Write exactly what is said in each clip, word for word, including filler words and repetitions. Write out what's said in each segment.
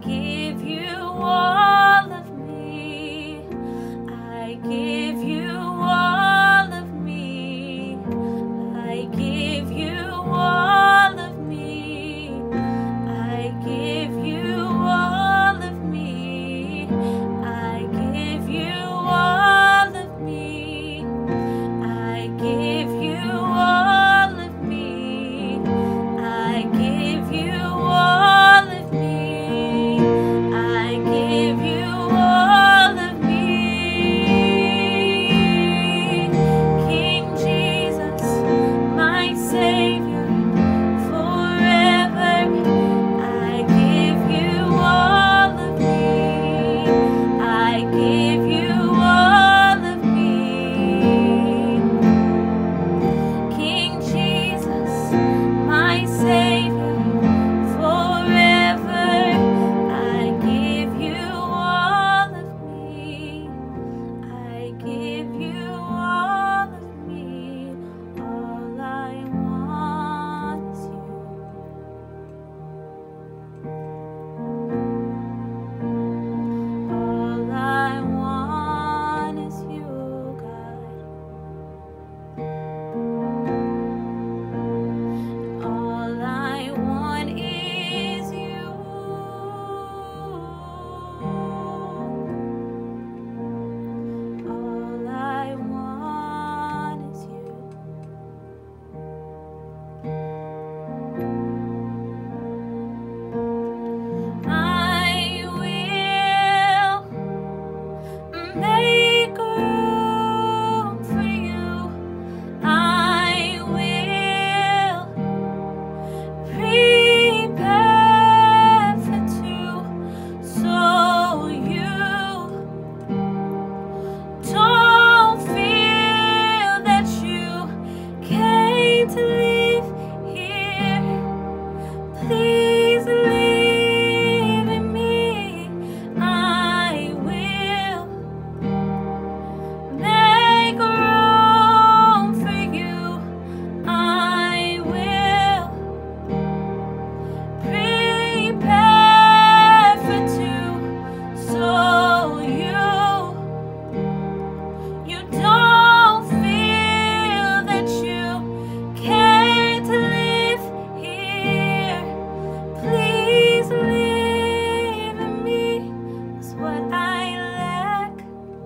give you all of me. I give you all of me. I give you all of me. I give you all of me. I give you all of me. I give you all of me. I give you all of me. I give you all of me. King Jesus, my Savior, forever. I give you all of me. I give you all of me. King Jesus, my Savior, forever. I give you all of me. I give you all of me. All I want is you. All I want is you, God. All I want is you. All I want is you. I will make room for you. I will prepare for two, so you don't feel that you came to live here. Please live in me. I will make room for you. I will prepare for two, so you you don't feel that you came to live here. Please live in me. Is what I lack.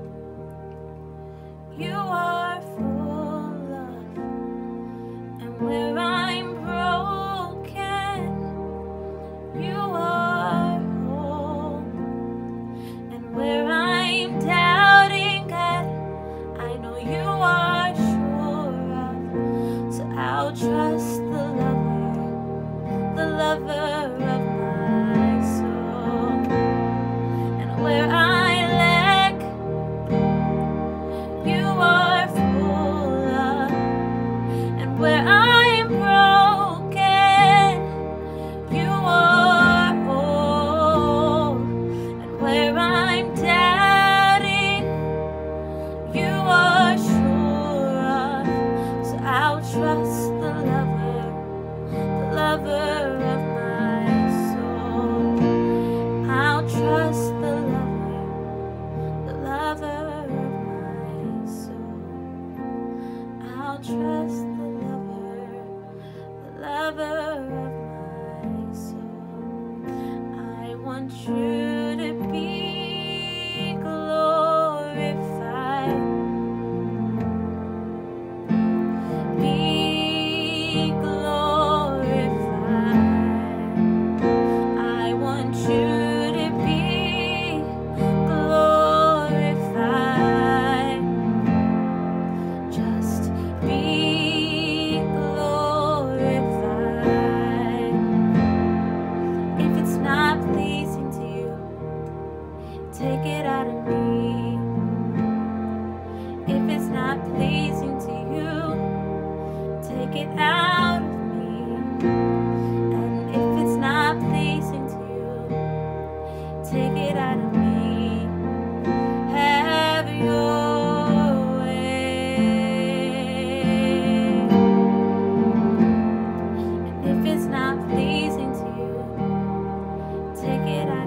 You are full of, and where I'm broken, you are whole. And where I'm doubting, God, I know you are sure of. So I'll trust the lover, the lover of my soul. And where I lack, you are full of. And where I am broken, you are whole. And where I'm doubting, you are sure of. So I'll trust the lover, the lover of my soul. I'll trust the lover, the lover of my soul. I'll trust the lover, the lover of my soul. I want you to be glorified. Be glorified. I want you to be glorified. Just be glorified. If it's not pleasing to you, take it out of me. If it's not pleasing to you, take it out of me. And if it's not pleasing to you, take it out of me. Have your way. And if it's not pleasing to you, take it out.